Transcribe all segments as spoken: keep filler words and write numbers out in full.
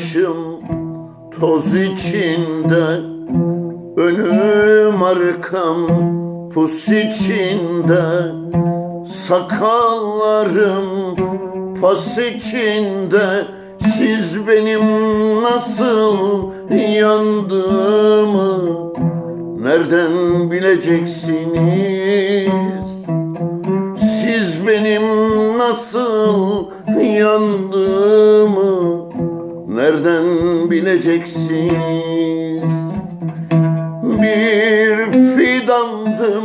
başım toz içinde, önüm arkam pus içinde, sakallarım pas içinde. Siz benim nasıl yandığımı nereden bileceksiniz? Siz benim nasıl yandığımı nereden bileceksiniz? Bir fidandım,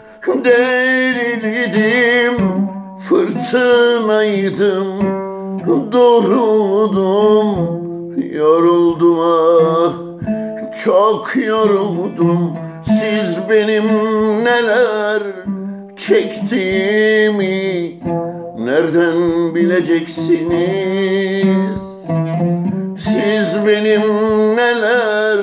deliydim, fırtınaydım, doğruldum, yoruldum ah, çok yoruldum. Siz benim neler çektiğimi nereden bileceksiniz? Siz benim neler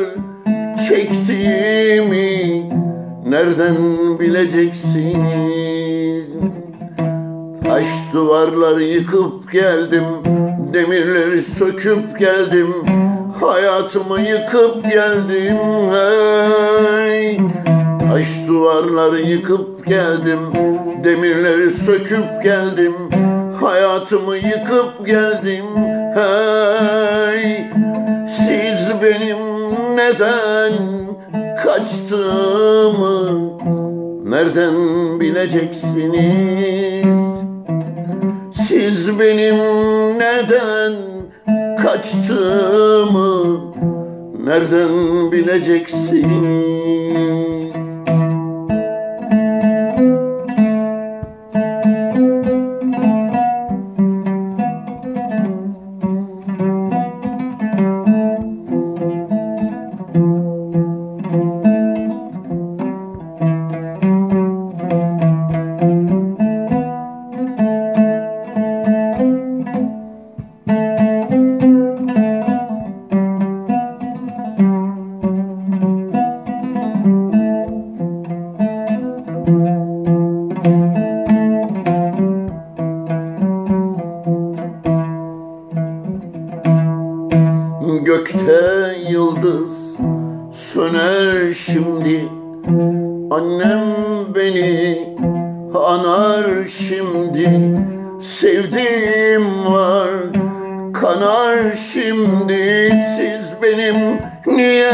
çektiğimi nereden bileceksiniz? Taş duvarları yıkıp geldim, demirleri söküp geldim, hayatımı yıkıp geldim hey. Taş duvarları yıkıp geldim, demirleri söküp geldim, hayatımı yıkıp geldim hey. Siz benim neden kaçtığımı nereden bileceksiniz? Siz benim neden kaçtığımı nereden bileceksiniz? Gökte yıldız söner şimdi, annem beni anar şimdi. Sevdiğim var kanar şimdi. Siz benim niye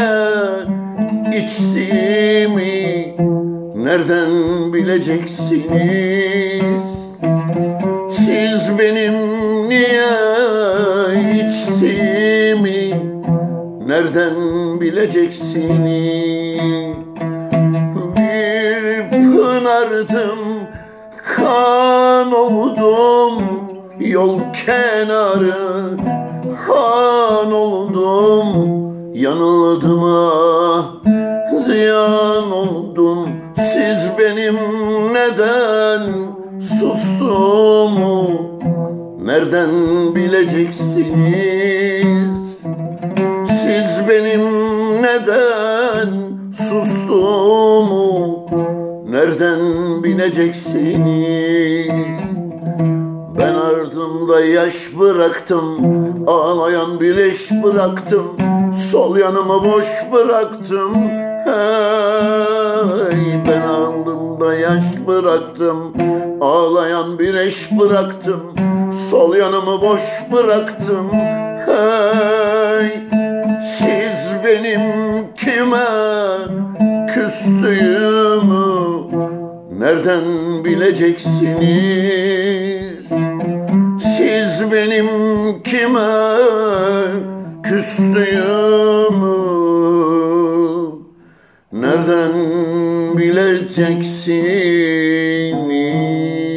içtiğimi nereden bileceksiniz? Siz benim niye içtiğimi nereden bileceksiniz? Bir pınardım, kan oldum, yol kenarı han oldum. Yanıldım ah, ziyan oldum. Siz benim neden sustuğumu nereden bileceksiniz? Siz benim neden sustuğumu nereden bileceksiniz? Ben ardımda yaş bıraktım, ağlayan bir eş bıraktım, sol yanımı boş bıraktım hey. Ben ardımda yaş bıraktım, ağlayan bir eş bıraktım, sol yanımı boş bıraktım hey. Siz benim kime küstüğümü nereden bileceksiniz? Siz benim kime küstüğümü nereden bileceksiniz?